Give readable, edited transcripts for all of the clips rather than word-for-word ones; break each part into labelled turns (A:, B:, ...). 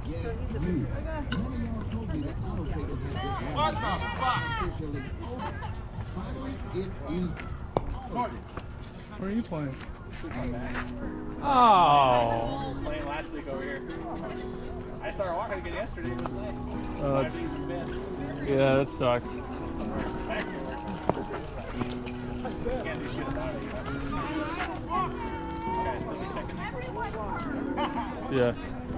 A: What the fuck?
B: Where are you playing?
C: Oh. Playing last week over here. I started walking again yesterday. It was nice.
B: Yeah, that sucks.
C: Can't do shit about it. Guys, still be checking.
B: Yeah.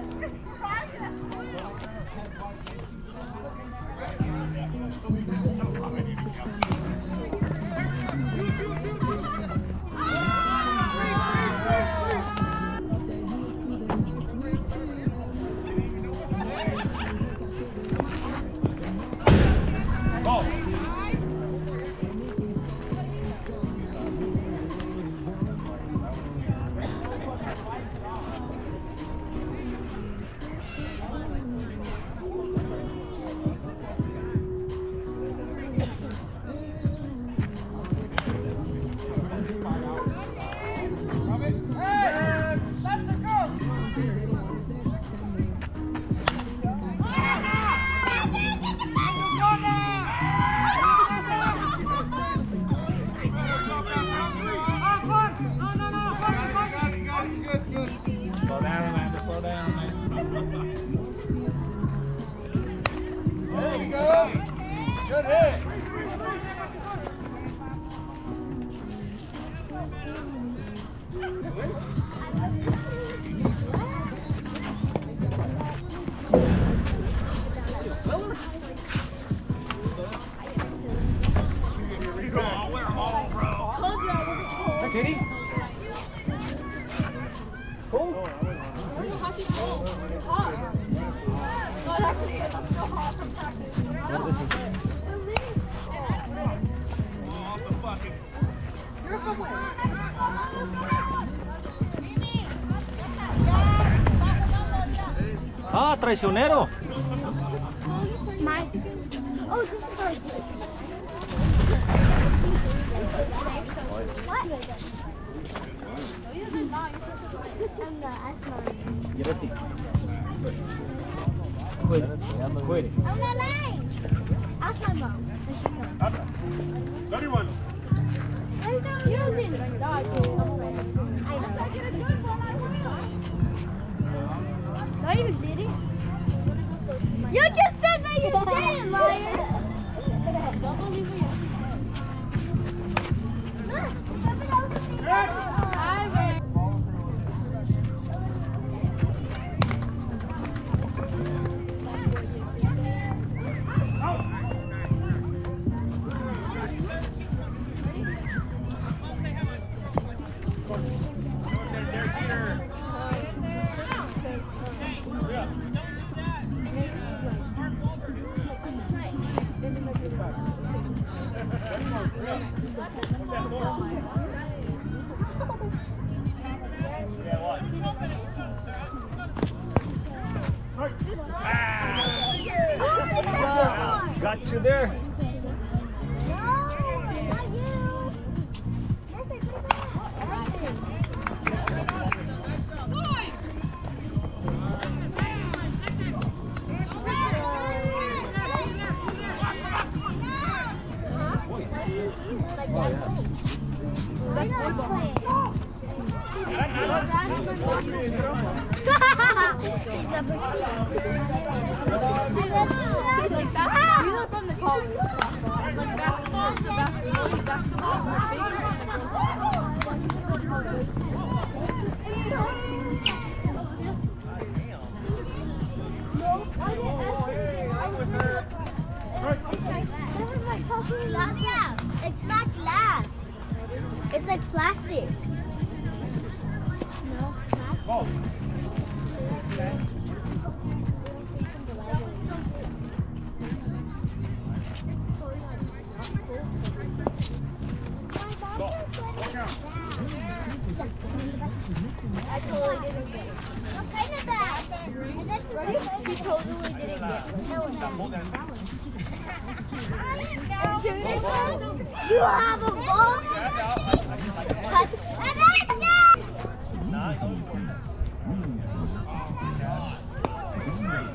D: Ah, traicionero. Get it. Quit it. Quit it.
E: I'm not lying. Ask my mom.
A: 31.
E: You didn't. No, you didn't. You just said that you didn't, liar. Don't believe me.
D: Got you there.
E: Like basketball, these are from the college. Like basketball, the basketballs are bigger and it goes Claudia, it's not glass. It's like plastic. No, plastic. I totally didn't get it. What kind of bag? And that's ready? She totally didn't get it. No, you have a ball? And that's it!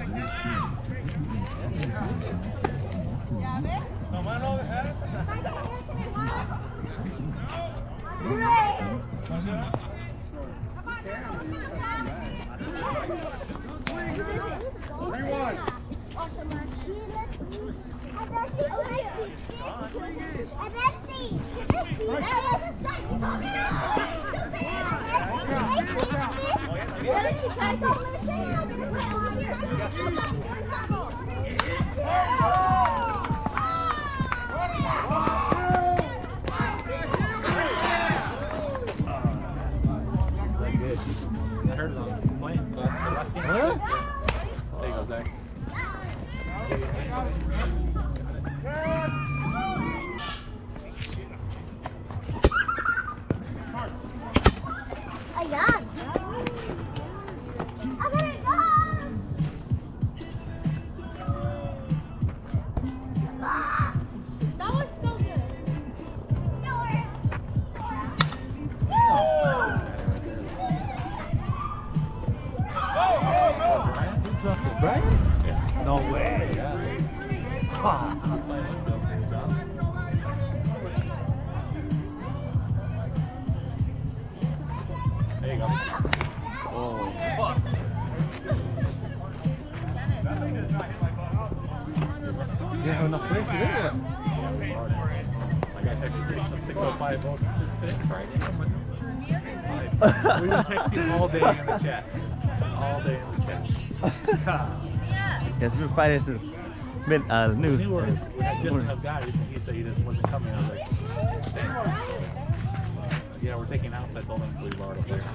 C: I heard it on playing last game.
D: Huh?
C: There you go, Zach.
E: Ayan. That was so good.
D: Who dropped it? Brian?
C: Yeah.
D: No way. Ah.
C: There you go.
D: Oh. You have enough place to do that?
C: I got texted 6:05 is today Friday. I'm like, 6:05. We've been texting all day in the chat. All day in the chat.
A: It's been Friday since mid
C: We
A: noon.
C: were had just enough guys, and he said he just wasn't coming. I was like, thanks. Yeah, we're taking outs. I told him we were already there.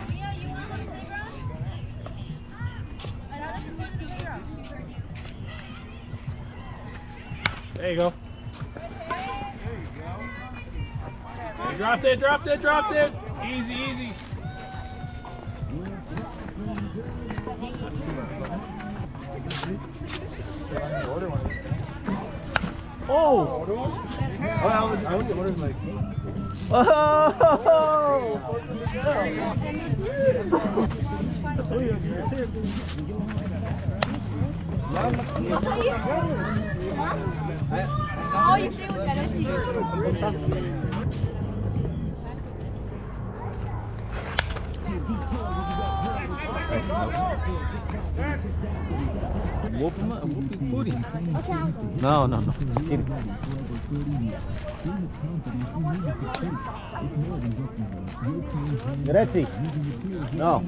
C: There you go. Dropped it, dropped it, dropped it. Easy, easy.
A: Oh! I was wondering like. Oh!
E: Oh, you see what that is?
D: Whooping booty. No. Just kidding. Gretzky. No.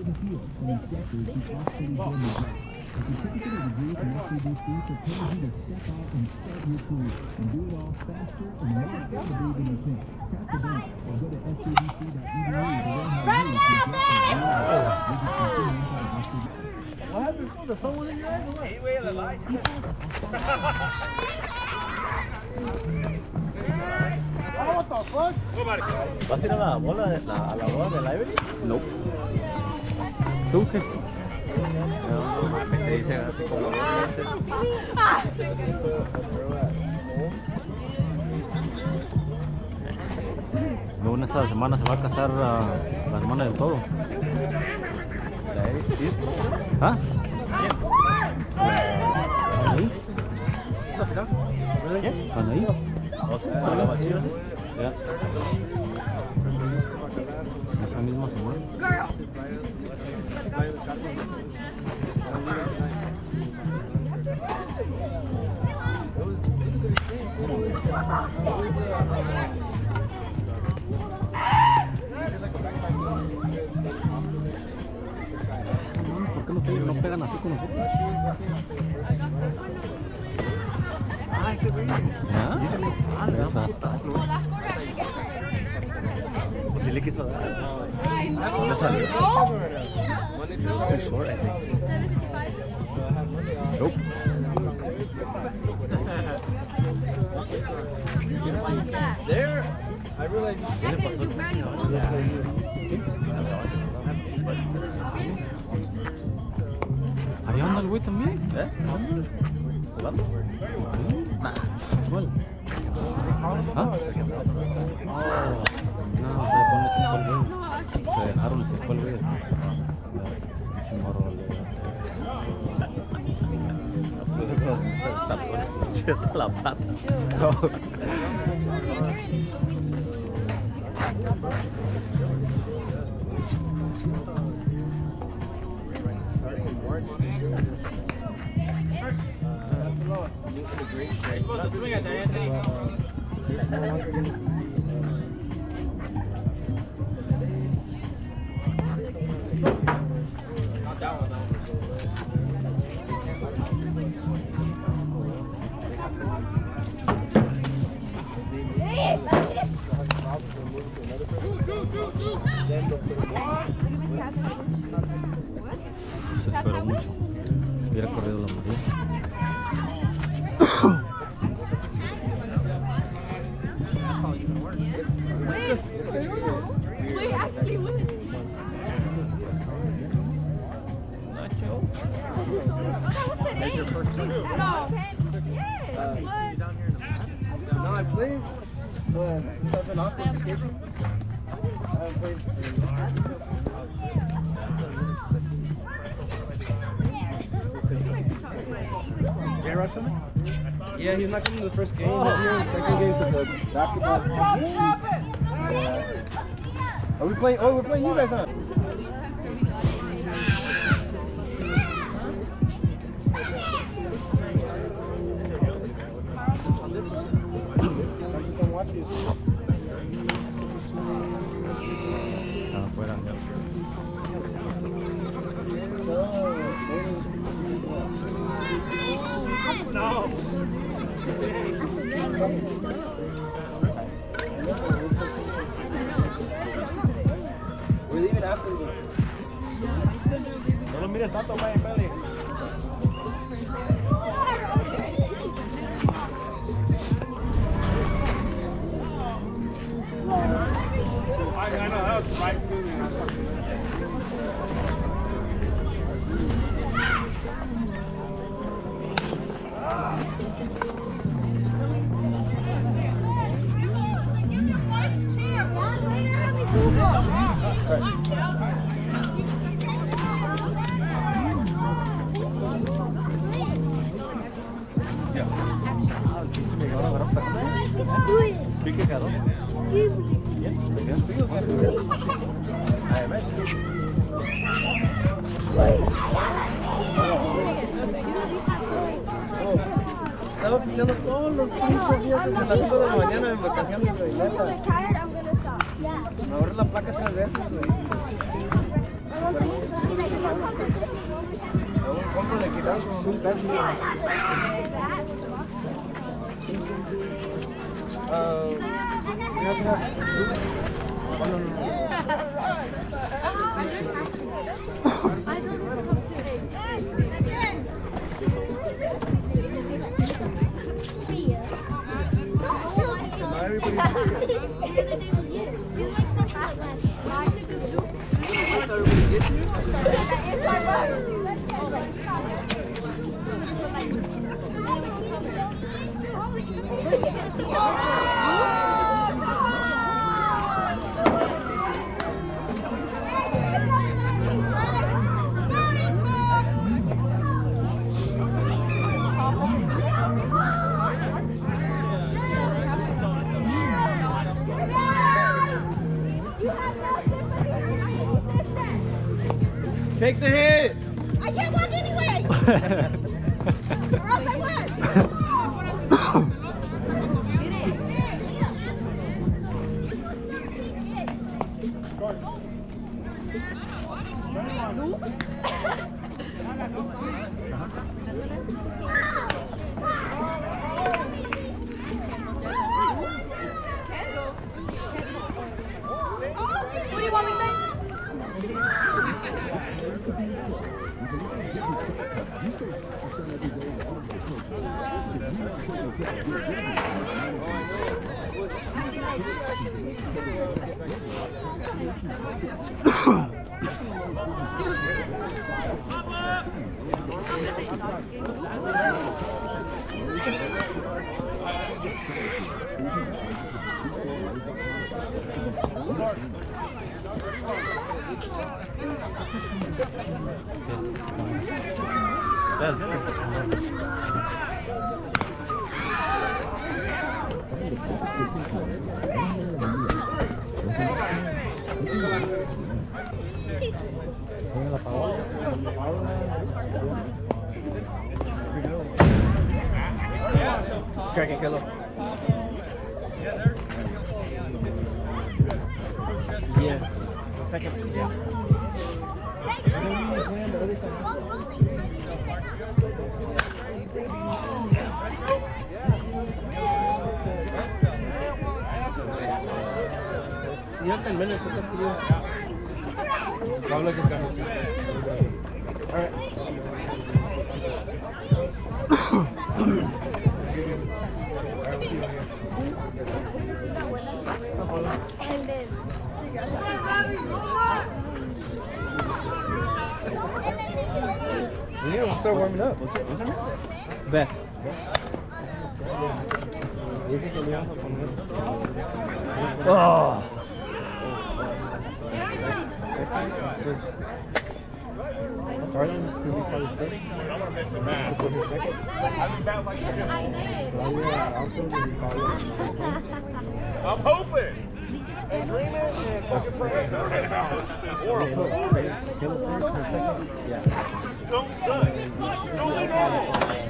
E: Run it out there!
D: What happened? The phone was in your eyes or what?
A: What the fuck? ¿Vas a ir a la bola a la boda de Library?
D: No. ¿Tú qué?
A: Te dicen así como
D: Luego en esta semana se va a casar la hermana del todo.
A: la Eric, ¿sí?
D: ¿Ah? ¿Ahí?
A: ¿Qué?
D: ¿Cuándo ahí?
A: O sea, ¿se la chido?
D: Ya. Esa misma semana. ¿Por qué no pegan así con nosotros?
A: Ah, ese güey.
D: ¿Ah? Exacto.
A: Pues sí le quiso dar. No le salió. It's too short, I think.
D: Nope.
A: There, I realized. ¿Qué le pasó?
D: ¿Ahí anda el güey también?
A: ¿Eh? ¿Jugando?
D: Nah, igual. ¿Ah? Oh, no, se pone se fue el güey. Se dejaron y se fue el güey. Pinche morro,
A: Saltó la pata.
C: Starting in March, You're supposed to swing at that, Anthony.
A: There's no longer gonna be.
C: Not that one, though.
D: Se esperó mucho. Hubiera corrido la María.
E: Wait, actually, wait.
C: There's your first one.
E: No.
A: No, I played, but since I've been off this vacation, I haven't played. J-Rod coming? Yeah, he's not coming to the first game. He'll be here in the second game for the basketball. Yeah. Are we playing? Oh, we're playing you guys, huh?
D: Afuera.
C: No.
A: We're leaving after the no lo mires tanto, güey, espérate.
C: I know, that was right to me.
A: Speaking hello. Yeah, I imagine. Estaba pisando todos los pinches días desde las 5 de la mañana en vacaciones, güey, neta. Me ahorré la placa 3 veces, güey. Luego compro le quitaron como $1,000. Take the hit!
E: I can't walk anyway! Or else I would! What do you want me to say?
A: Strike and kill him. Yes. Second. Yeah. So you have 10 minutes, it's up to you. Pablo just got me 2 seconds. Alright.
E: And then.
A: We need to start warming up. Beth. Oh. Second. Harlan could be probably first. Could be second.
C: I'm hoping. And dreaming and fucking praying. Horrible.
A: Kill it first or second? Yeah.
C: Don't suck. Don't be normal.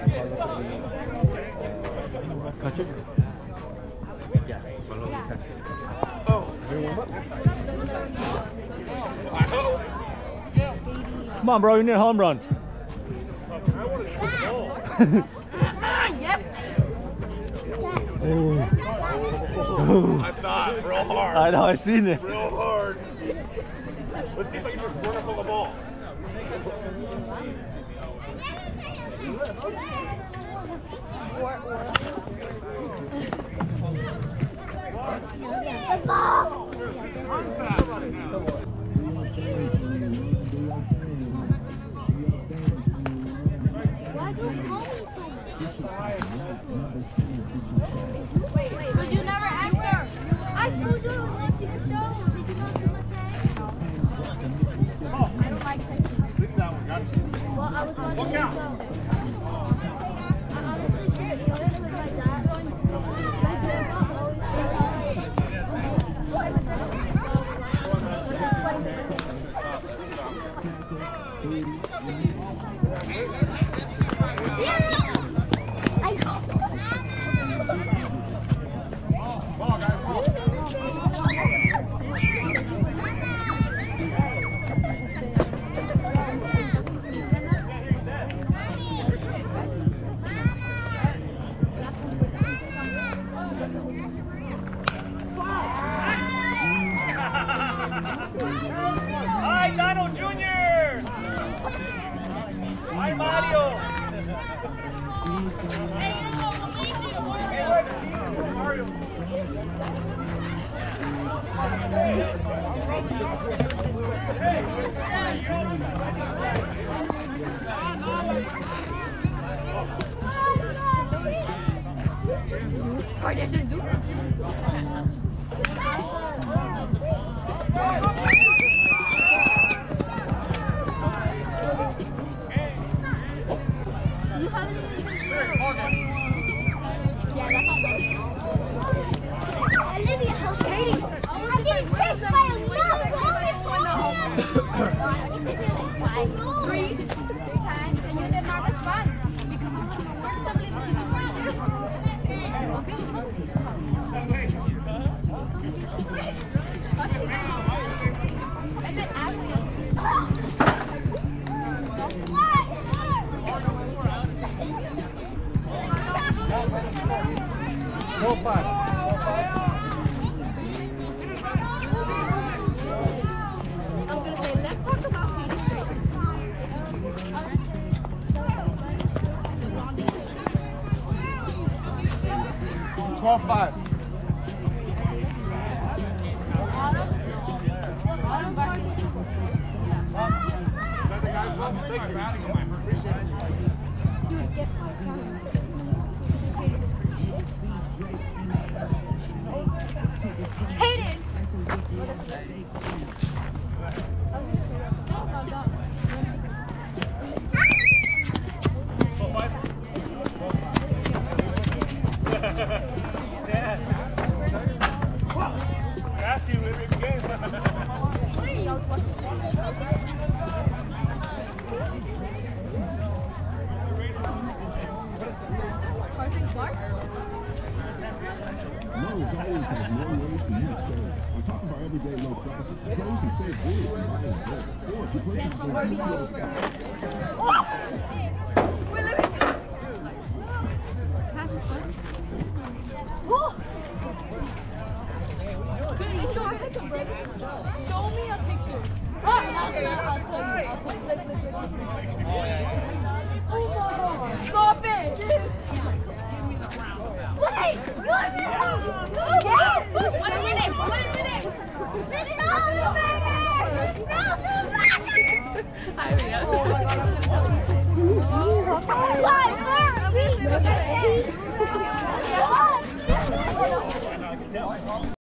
A: Catch it?
D: Yeah, follow the catch.
C: Oh.
A: You warm up?
C: I hope.
B: Come on, bro. You need a home run.
C: I want to shoot the ball.
E: Yes.
C: I thought real hard.
B: I know. I seen it.
C: Real hard. Let's see if I can just run up on the ball.
E: Wait, so you never answered. I told you I was watching the show. Did you not see my text? I don't like texting. Well, I was watching the show. I honestly should have it was like that. My grandma always
C: Hi, Donald Jr. Hi, Mario. Olivia, how's Katie? I'm getting chased by a three times, and you did not respond because I'm looking for somebody to and then ask me.
A: Go 5.
E: I'm gonna say, let's talk about Phoenix Raiders.
A: 12-5.
E: Autumn Barkley. Dude, get my car. Hayden!
C: Matthew, every game.
E: Carson Clark? Show me a picture. I'll tell you. Stop it! Wait! What is the name? What is the name? Hi,